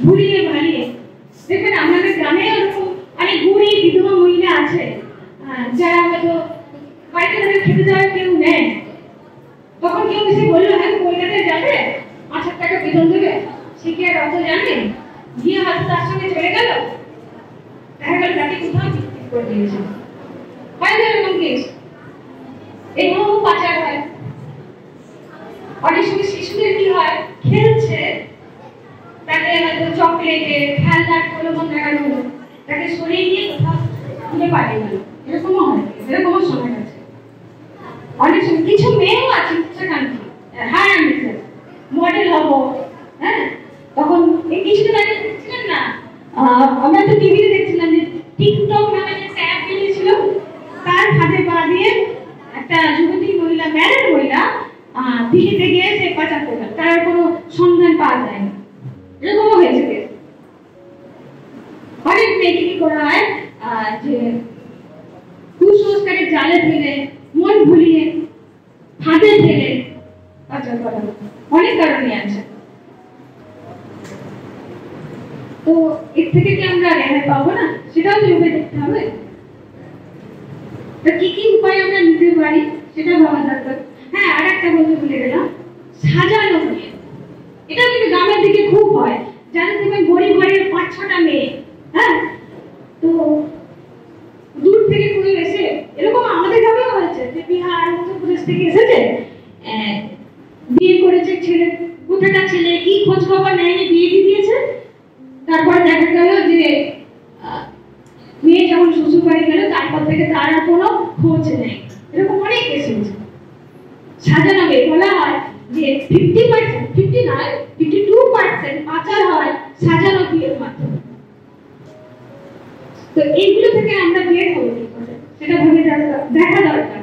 ভুলিয়ে ভালিয়ে দেখবেন আমাদের গ্রামে এরকম অনেক বুড়ি বিধবা মহিলা আছে যারা হয়তো বাড়িতে তাদের খেতে দেওয়ার কেউ নেই, তখন কেউ এসে বললো হ্যাঁ কলকাতায় যাবে 5,000 টাকা বেতন দেবে, সে কি আর অত জানে, গিয়ে হয়তো তার সঙ্গে চলে গেল, দেখা গেল তাকে কোথাও বিক্রি করে দিয়েছে। হয় না এরকম কেস? এগুলো পাচার হয়। অনেক সময় শিশুদের কি হয়, খেলছে, তাকে হয়তো চকলেটে খেলনার প্রলোভন দেখানো হলো, তাকে সরিয়ে নিয়ে কোথাও খুঁজে পাঠিয়ে গেল, এরকমও হয়, এরকমও সময় আছে। অনেক সময় কিছু মেয়েও আছে সেখানে হ্যাঁ আমি মডেল হবো, হ্যাঁ তখন এই কিছুদিন আগে দেখছিলেন না, আমরা তো টিভিতে দেখছিলাম যে টিকটক নামে একটা অ্যাপ বেরিয়েছিল, তার হাতে পা দিয়ে একটা যুবতী মহিলা, ম্যারিড মহিলা দিল্লিতে গিয়ে সে পাচার করে গেল, তার কোনো সন্ধান পাওয়া যায়নি। এরকমও হয়েছে। অনেক মেয়েকে কি করা হয় যে কুসংস্কারের জালে ফেলে, মন ভুলিয়ে, ফাঁদে ফেলে পাচার করা, অনেক কারণে আছে। তো এর থেকে কি আমরা রেহাই পাবো না, সেটাও তো ভেবে দেখতে হবে। কি কি উপায় আমরা নিতে পারি সেটা ভাবা দরকার। হ্যাঁ, আর একটা বলতে ভুলে গেলাম, সাজানো বিয়ে। এটা কিন্তু গ্রামের দিকে খুব হয়, যারা দেখবেন গরিব ঘরের 5-6টা মেয়ে, হ্যাঁ তো দূর থেকে কোনো এসে, এরকম আমাদের গ্রামেও হয়েছে যে বিহার উত্তরপ্রদেশ থেকে এসেছে, বিয়ে করেছে, ছেলে কোথাটা ছেলে কি খোঁজ খবর নেয়নি, বিয়ে দিয়ে দিয়েছে। তারপর দেখা গেল যে মেয়ে যখন শ্বশুর বাড়ি গেল তারপর থেকে তার আর কোনো খোঁজ নেই। এরকম অনেক কেস হয়েছে। সাজানো বিয়ে বলা হয় যে 50%, 50 নয় 52% পাচার হয় সাজানো বিয়ের মাধ্যমে। তো এইগুলো থেকে আমরা বের হবো কি করে সেটা ভেবে দেখা দরকার।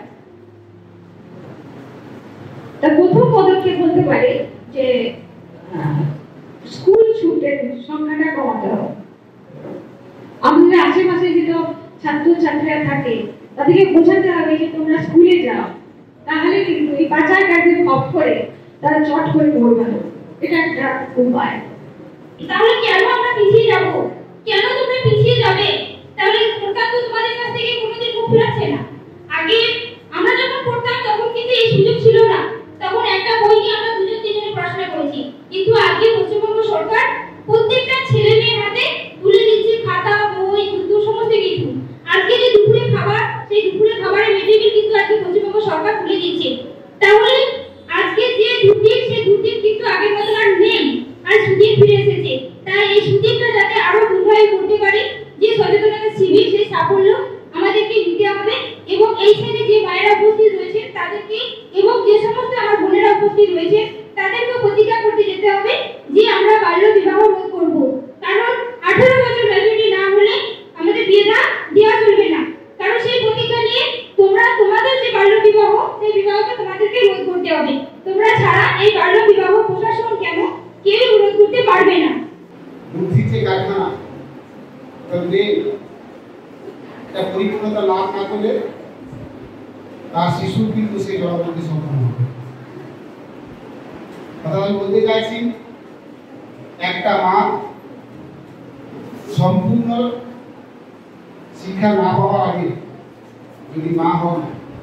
তার প্রথম পদক্ষেপ বলতে পারি যে স্কুল ছুটের সংখ্যাটা কমাতে হবে। আমাদের আশেপাশে যেসব ছাত্রছাত্রীরা থাকে তাদেরকে বোঝাতে হবে যে তোমরা স্কুলে যাও, তাহলে কিন্তু এই পাচারকারীদের খপ করে তারা চট করে পড়বে না। এটা একটা উপায়। তাহলে কেন আমরা পিছিয়ে যাব? কেন তোমরা পিছিয়ে যাবে? তাহলে সরকার তো তোমাদের কাছ থেকে কোনোদিন মুখ ফিরাচ্ছে না। আগে আমরা যখন পড়তাম তখন কিন্তু এই সুযোগ ছিল না, তখন একটা বই নিয়ে আমরা 2-3 জন পড়াশোনা করেছি। কিন্তু আজকে পশ্চিমবঙ্গ সরকার প্রত্যেকটা ছেলে মেয়ের হাতে তুলে দিচ্ছে খাতা, বই, জুতো, সমস্ত কিছু। আজকে যে দুপুরে খাবার, সেই দুপুরে খাবারের মেটেরিয়াল কিন্তু আজকে পশ্চিমবঙ্গ সরকার তুলে দিচ্ছে। তাহলে আজকে যে দুর্দিন, সেই দুর্দিন কিন্তু আগের মতো আর নেই, আর সুদিন ফিরে এসেছে। তাই এই সুদিনটা যাতে আরো দীর্ঘায়ু করতে পারি, যে সচেতনতা শিবির, সেই সাফল্য আমাদেরকে নিতে হবে। এবং এই শ্রেণী যে মায়েরা উপস্থিত রয়েছে তাদেরকে, এবং যে সমস্ত আমার বোনেরা উপস্থিত রয়েছে তাদেরকে প্রতিজ্ঞা করতে যেতে হবে যে আমরা বাল্য বিবাহ রোধ করব। কারণ 18 বছর ম্যাচুরিটি না হলে আমাদের বিয়ে দেওয়া চলবে না। কারণ সেই প্রতিজ্ঞা নিয়ে তোমরা তোমাদের যে বাল্য বিবাহ, সেই বিবাহকে তোমাদেরকে রোধ করতে হবে। তোমরা ছাড়া এই বাল্য বিবাহ প্রশাসন কেন কেউ রোধ করতে পারবে না। বুদ্ধিতে কারখানা তবে এটা পরিপূর্ণতা লাভ না করলে তার শিশু কিন্তু সেই জড়বুদ্ধি সম্পন্ন হবে। কথা আমি বলতে চাইছি, একটা মা সম্পূর্ণ শিক্ষা না পাওয়ার আগে যদি মা হন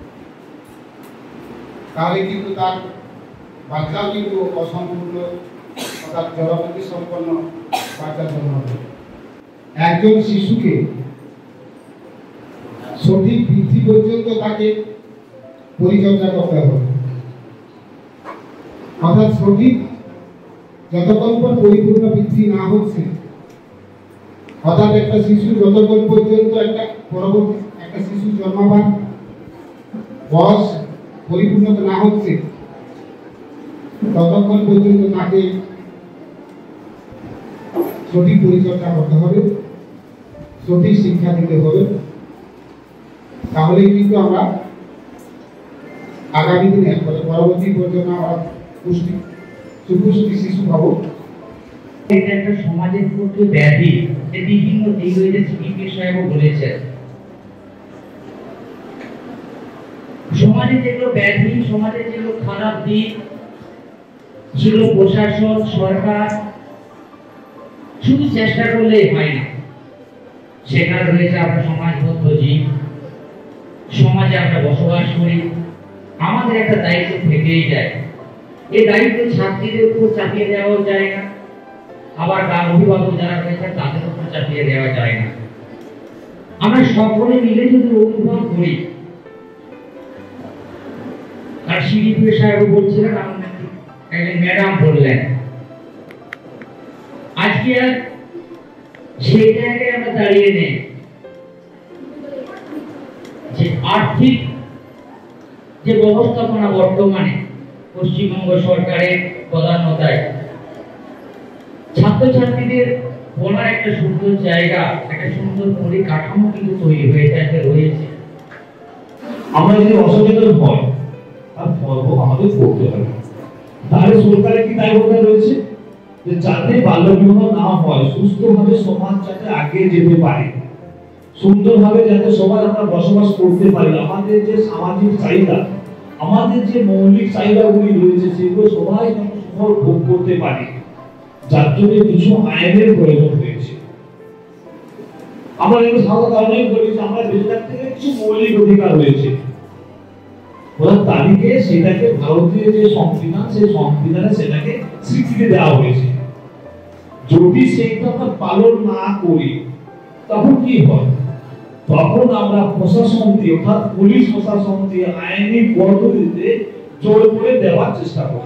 তাহলে কিন্তু তার বাচ্চাও কিন্তু অসম্পূর্ণ অর্থাৎ জড়বুদ্ধি সম্পন্ন বাচ্চার জন্ম হবে। একজন শিশুকে সঠিক বৃদ্ধি পর্যন্ত তাকে পরিচর্যা করতে হবে, অর্থাৎ সঠিক যতক্ষণ পরিপূর্ণ বৃদ্ধি না হচ্ছে, অর্থাৎ একটা শিশু যতক্ষণ পর্যন্ত পরবর্তী একটা শিশু জন্মবার বয়স পরিপূর্ণ না হচ্ছে ততক্ষণ পর্যন্ত তাকে সঠিক পরিচর্যা করতে হবে, সঠিক শিক্ষা দিতে হবে। তাহলে কিন্তু আমরা আগামী দিনে পরবর্তী পর্যন্ত আমরা সুপুষ্টি শিশু পাবো। এটা একটা সমাজের পক্ষে ব্যাধি, যে বিভিন্ন দিক রয়েছে, সিডিপি সাহেবও বলেছেন। সমাজে যেগুলো ব্যাধি, সমাজে যেগুলো খারাপ দিক, সেগুলো প্রশাসন, সরকার শুধু চেষ্টা করলে হয় না, সেখানে রয়েছে আমরা সমাজবদ্ধ জীব, সমাজে আমরা বসবাস করি, আমাদের একটা দায়িত্ব থেকেই যায়। এই দায়িত্ব ছাত্রীদের উপর চাপিয়ে দেওয়া যায় না, আবার অভিভাবক যারা রয়েছে তাদের উপর চাপিয়ে দেওয়া যায় না। আমরা সকলে মিলে যদি অনুভব করি, আর সিডিপি সাহেব বলছিলেন, একজন ম্যাডাম বললেন, আজকে আর সেই জায়গায় আমরা দাঁড়িয়ে নেই যে আর্থিক যে ব্যবস্থাপনা বর্তমানে পশ্চিমবঙ্গ সরকারের প্রধানতায় ছাত্রছাত্রীদের বলার একটা সুন্দর জায়গা, একটা সুন্দর পরিকাঠামো কিন্তু তৈরি হয়ে রয়েছে। আমরা যদি অসচেতন হয় আর ফল আমাদের করতে হবে, তাহলে সরকারের কি দায়বদ্ধতা রয়েছে যে যাতে বাল্যবিবাহ না হয়, সুস্থভাবে সমাজ যাতে আগে যেতে পারে, সুন্দরভাবে যাতে সবাই আমরা বসবাস করতে পারি, আমাদের যে সামাজিক চাহিদা, আমাদের যে মৌলিক চাহিদাগুলি রয়েছে সেগুলো সবাই যেন সুফল ভোগ করতে পারে, যার জন্য কিছু আইনের প্রয়োজন হয়েছে। আমরা এগুলো সাধারণ কারণেই বলি যে আমরা বেঁচে থাকতে গেলে কিছু মৌলিক অধিকার রয়েছে, ওরা তারিখে সেটাকে ভারতীয় যে সংবিধান, সেই সংবিধানে সেটাকে স্বীকৃতি দেওয়া হয়েছে। যদি সেইটা আমরা পালন না করি তখন কি হয়? তখন আমরা প্রশাসন দিয়ে, অর্থাৎ পুলিশ প্রশাসন দিয়ে আইনি পদ্ধতিতে জোর করে দেওয়ার চেষ্টা করি।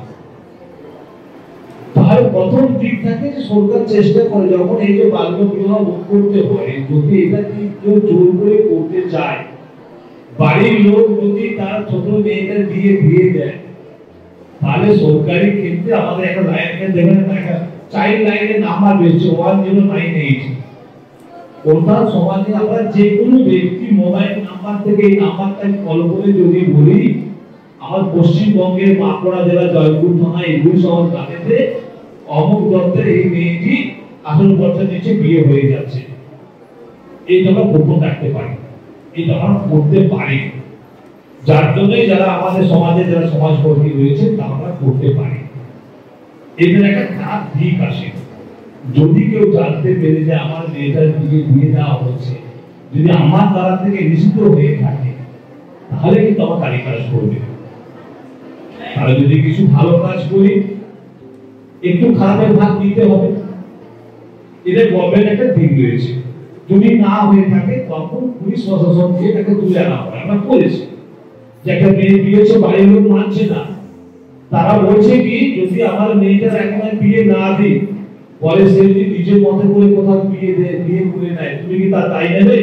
তাহলে প্রথম দিক থাকে যে সরকার চেষ্টা করে যখন এই যে বাল্য বিবাহ রোধ করতে হয়, যদি এটা কেউ জোর করে করতে চায়, বাড়ির লোক যদি তার ছোট মেয়েদের বিয়ে দিয়ে দেয়, তাহলে সরকারি ক্ষেত্রে আমাদের একটা লাইনে দেখেন, একটা চাইল্ড লাইনের নাম্বার রয়েছে 1098। অর্থাৎ সমাজে আমরা যে কোনো ব্যক্তি মোবাইল নাম্বার থেকে এই নাম্বারটা কল করে যদি বলি, আমার পশ্চিমবঙ্গের বাঁকুড়া জেলা জয়পুর থানা এগুলি শহর গ্রামেতে অমুক দত্তের এই মেয়েটি 18 বছর নিচে বিয়ে হয়ে যাচ্ছে, এইটা আমরা গোপন রাখতে পারি, এটা আমরা করতে পারি, যার জন্যই যারা আমাদের সমাজে যারা সমাজকর্মী রয়েছে তা আমরা করতে পারি। এদের একটা খারাপ দিক আসে, যদি কেউ জানতে পেরে যে আমার মেয়েটার বিয়ে দেওয়া হচ্ছে, যদি আমার দ্বারা থেকে নিষিদ্ধ হয়ে থাকে, তাহলে কিন্তু আমার তারিখ কাজ করবে। তাহলে যদি কিছু ভালো কাজ করি, একটু খারাপের ভাগ নিতে হবে, এটা গভর্নমেন্ট একটা দিক রয়েছে। যদি না হয়ে থাকে তখন পুলিশ প্রশাসন দিয়ে তাকে তুলে আনা হয়। আমরা করেছি যে একটা মেয়ে বিয়েছে, বাড়ির লোক মানছে না, তারা বলছে কি যদি আমার মেয়েটার এখন বিয়ে না দিই, পরে সে যদি নিজের মতে করে কোথাও বিয়ে করে নেয়, তুমি কি তার দায় নেবে?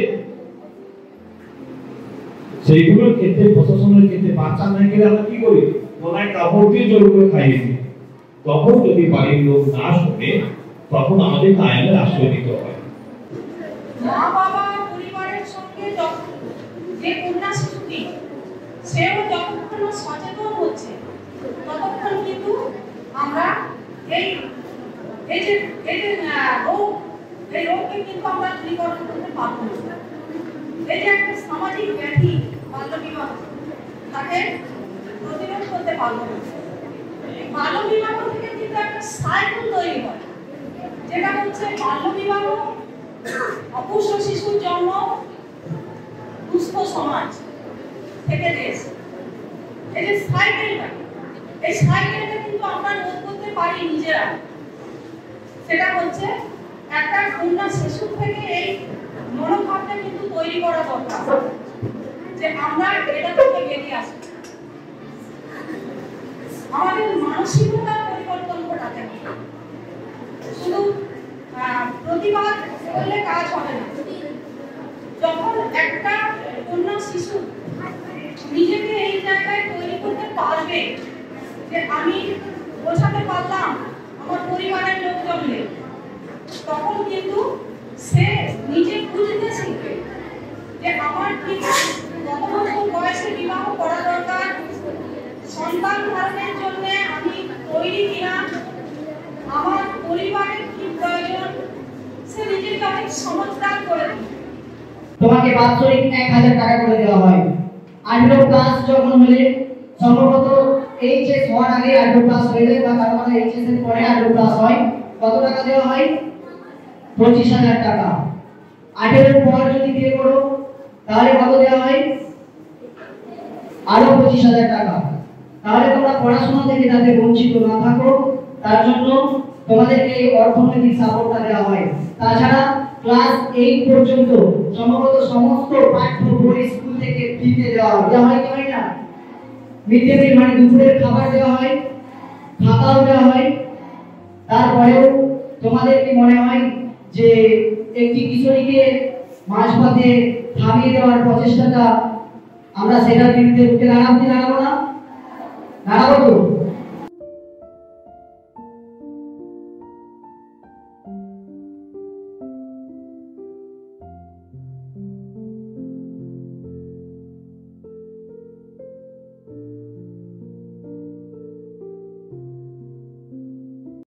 সেইগুলোর ক্ষেত্রে প্রশাসনের ক্ষেত্রে বাচ্চা না গেলে আমরা কি করি, গলায় কাপড় দিয়ে জোর করে খাইয়ে দিই। তখন যদি বাড়ির লোক না শুনে, তখন আমাদের আইনের আশ্রয় নিতে হয়। মা বাবা পরিবারের সঙ্গে যে কন্যা শিশুটি, সেও যতক্ষণ সচেতন হচ্ছে ততক্ষণ কিন্তু আমরা এই রোগকে কিন্তু আমরা দূরীকরণ করতে পারবো না। এই যে একটা সামাজিক ব্যাধি বাল্য বিবাহ, তাকে প্রতিরোধ করতে পারবো না। বাল্য বিবাহ থেকে কিন্তু একটা সাইকেল তৈরি হয়, যেটা হচ্ছে বাল্য বিবাহ, অপুষ্ট শিশুর জন্ম, দুস্থ সমাজ থেকে দেশ। এই যে সাইকেলটা, এই সাইকেলটা কিন্তু আমরা রোধ করতে পারি নিজেরা। সেটা হচ্ছে একটা কন্যা শিশু থেকে এই মনোভাবটা কিন্তু তৈরি করা দরকার যে আমরা এটা থেকে বেরিয়ে আসি। আমাদের মানসিকতার পরিবর্তন ঘটাতে হবে। শুধু প্রতিবাদ করলে কাজ হবে না। যখন একটা কন্যা শিশু নিজেকে এই জায়গায় তৈরি করতে পারবে যে আমি বোঝাতে পারলাম আমার পরিবারের লোকজনকে, তখন কিন্তু সে নিজে বুঝতে শিখবে যে আমার ঠিক কত বছর বয়সে বিবাহ করা দরকার, সন্তান ধারণের জন্য আমি তৈরি কিনা, আমার পরিবারের কি প্রয়োজন, সে নিজেকে অনেক সমঝদার করে দেবে। তোমাকে বাৎসরিক 1000 টাকা করে দেওয়া হয়। 18+ যখন হলে সম্ভবত এইচএস হওয়ার আগে 18+ হয়ে যায়, বা কারো কারো এইচএস এর পরে 18+ হয়, কত টাকা দেওয়া হয়? 25,000 টাকা। 18 পর যদি বিয়ে করো তাহলে কত দেওয়া হয়? আরো 25,000 টাকা। তাহলে তোমরা পড়াশোনা থেকে যাতে বঞ্চিত না থাকো তার জন্য তোমাদেরকে এই অর্থনৈতিক সাপোর্টটা দেওয়া হয়। তাছাড়া ক্লাস 8 পর্যন্ত সম্ভবত সমস্ত পাঠ্য বই স্কুল থেকে ফ্রিতে দেওয়া হয় কি হয় না? মিড ডে মিল মানে দুপুরের খাবার দেওয়া হয়, খাতাও দেওয়া হয়। তারপরেও তোমাদের কি মনে হয় যে একটি কিশোরীকে মাঝপথে থামিয়ে দেওয়ার প্রচেষ্টাটা আমরা সেটার বিরুদ্ধে রুখে দাঁড়াবো না? দাঁড়াবো তো?